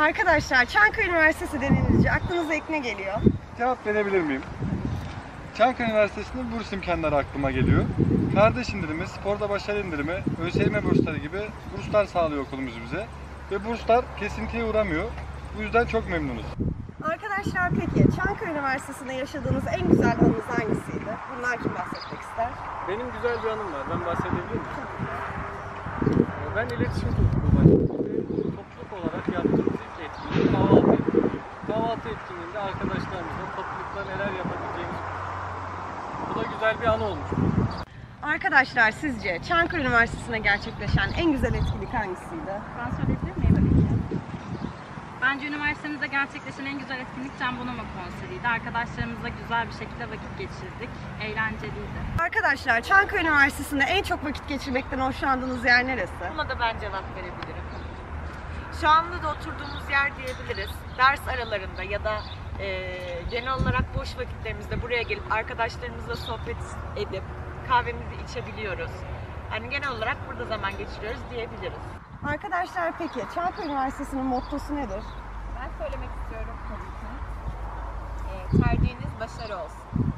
Arkadaşlar, Çankaya Üniversitesi denilince aklınıza ilk ne geliyor? Cevap verebilir miyim? Çankaya Üniversitesi'nin burs imkanları aklıma geliyor. Kardeş indirimi, sporda başarı indirimi, ÖSYM bursları gibi burslar sağlıyor okulumuz bize. Ve burslar kesintiye uğramıyor. Bu yüzden çok memnunuz. Arkadaşlar peki, Çankaya Üniversitesi'nde yaşadığınız en güzel anınız hangisiydi? Bundan kim bahsetmek ister? Benim güzel bir anım var. Ben bahsedebilir miyim? Ben iletişim topluluğu başkanıyım ve topluluk olarak yaptığımız ilk etkinlik kahvaltı etkinliği. Kahvaltı etkinliğinde arkadaşlarımızla toplulukta neler yapabileceğimiz. Bu da güzel bir anı olmuş. Arkadaşlar sizce Çankaya Üniversitesi'nde gerçekleşen en güzel etkinlik hangisiydi? Ben söyleyebilir miyim tabii ki? Bence üniversitemizde gerçekleşen en güzel etkinlik Can Bonomo konseriydi. Arkadaşlarımızla güzel bir şekilde vakit geçirdik. Eğlenceliydi. Arkadaşlar, Çankaya Üniversitesi'nde en çok vakit geçirmekten hoşlandığınız yer neresi? Buna da ben cevap verebilirim. Şu anda da oturduğumuz yer diyebiliriz. Ders aralarında ya da genel olarak boş vakitlerimizde buraya gelip arkadaşlarımızla sohbet edip kahvemizi içebiliyoruz. Yani genel olarak burada zaman geçiriyoruz diyebiliriz. Arkadaşlar peki, Çankaya Üniversitesi'nin mottosu nedir? Ben söylemek istiyorum tabii ki. Tercihiniz başarı olsun.